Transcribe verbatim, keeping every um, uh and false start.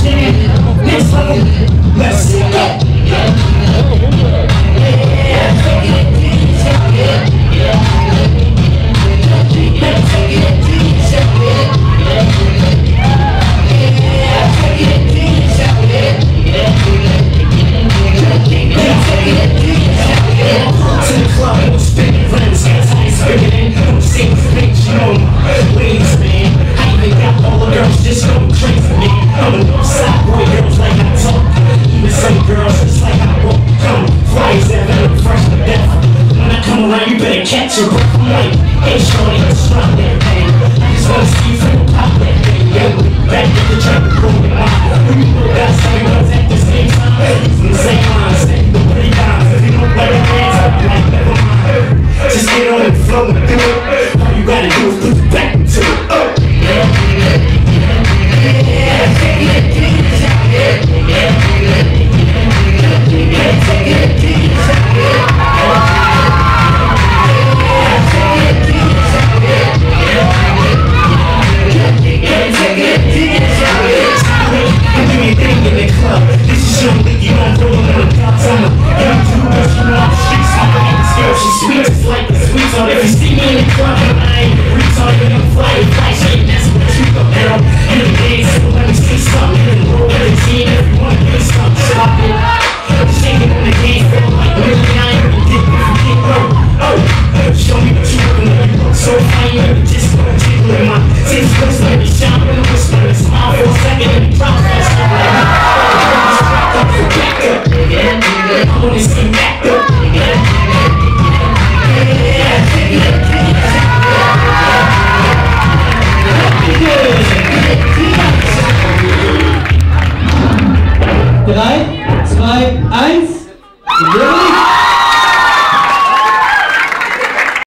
Next level, let's see it. Catch your breath, I'm like, hey shorty, let's drop that thing. I just wanna see you from pop that thing. Yeah, back at the track, we're going on. We know that some girls at the same time. From the same line, stay the pretty dimes. If you don't like the hands up, like never mind. Just get on and flow and do it. All you gotta do is put it back into it. Oh. drei, zwei, eins.